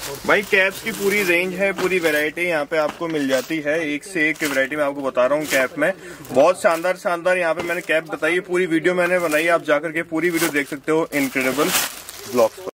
भाई कैप्स की पूरी रेंज है, पूरी वैरायटी यहाँ पे आपको मिल जाती है। एक से एक वैरायटी मैं आपको बता रहा हूँ कैप में। बहुत शानदार शानदार यहाँ पे मैंने कैप बताई, पूरी वीडियो मैंने बनाई, आप जाकर के पूरी वीडियो देख सकते हो इनक्रेडिबल ब्लॉग्स पर।